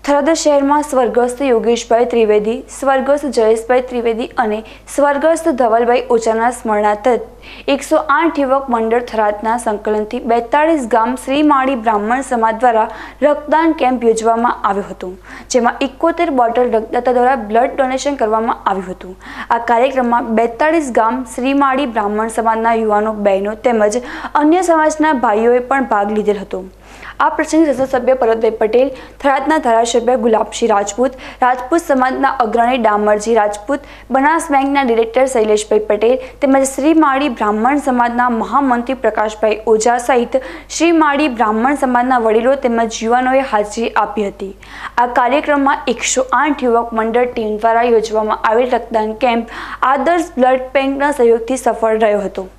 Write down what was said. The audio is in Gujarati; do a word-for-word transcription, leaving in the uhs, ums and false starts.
થરાદ શહેરમાં સ્વર્ગસ્થ યોગેશભાઈ ત્રિવેદી, સ્વર્ગસ્થ જયેશભાઈ ત્રિવેદી અને સ્વર્ગસ્થ ધવલભાઈ ઓઝાના સ્મરણાર્થે એકસો આઠ યુવક મંડળ થરાદના સંકલનથી બેતાળીસ ગામ શ્રી માળી બ્રાહ્મણ સમાજ દ્વારા રક્તદાન કેમ્પ યોજવામાં આવ્યો હતો, જેમાં એકોતેર બોટલ રક્તદાતા દ્વારા બ્લડ ડોનેશન કરવામાં આવ્યું હતું। આ કાર્યક્રમમાં બેતાળીસ ગામ શ્રી માળી બ્રાહ્મણ સમાજના યુવાનો, બહેનો તેમજ અન્ય સમાજના ભાઈઓએ પણ ભાગ લીધેલ હતો। આ પ્રસંગે સંસદ સભ્ય પરબતભાઈ પટેલ, થરાદના ધારાસભ્ય ગુલાબસિંહ રાજપૂત, રાજપૂત સમાજના અગ્રણી ડામરજી રાજપૂત, બનાસ બેંકના ડિરેક્ટર શૈલેષભાઈ પટેલ તેમજ શ્રી માળી બ્રાહ્મણ સમાજના મહામંત્રી પ્રકાશભાઈ ઓઝા સહિત શ્રી માળી બ્રાહ્મણ સમાજના વડીલો તેમજ યુવાનોએ હાજરી આપી હતી। આ કાર્યક્રમમાં એકસો આઠ યુવક મંડળ ટીમ દ્વારા યોજવામાં આવેલ રક્તદાન કેમ્પ આદર્શ બ્લડ બેંકના સહયોગથી સફળ રહ્યો હતો।